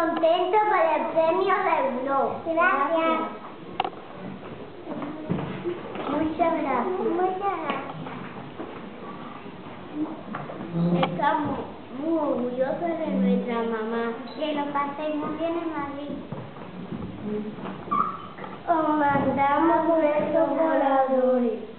contento por el premio Reunó. Gracias. Muchas gracias. Muchas gracias. Estamos muy orgullosos de nuestra mamá. Que lo pasé muy bien en Madrid. Os mandamos nuestros voladores.